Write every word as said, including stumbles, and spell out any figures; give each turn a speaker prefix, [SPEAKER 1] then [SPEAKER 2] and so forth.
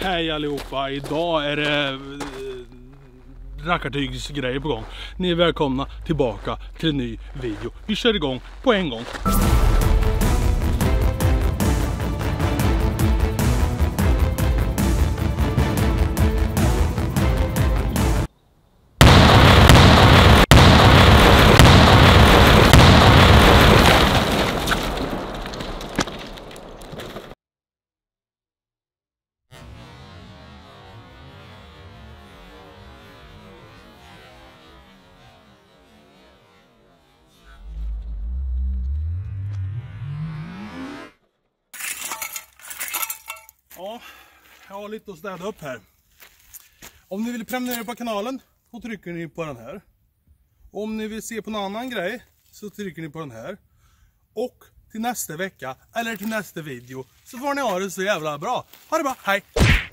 [SPEAKER 1] Hej allihopa, idag är det äh, rackartygsgrejer på gång. Ni är välkomna tillbaka till en ny video. Vi kör igång på en gång. Ja, jag har lite att städa upp här. Om ni vill prenumerera på kanalen så trycker ni på den här. Om ni vill se på någon annan grej så trycker ni på den här. Och till nästa vecka eller till nästa video så får ni ha det så jävla bra. Ha det bra, hej!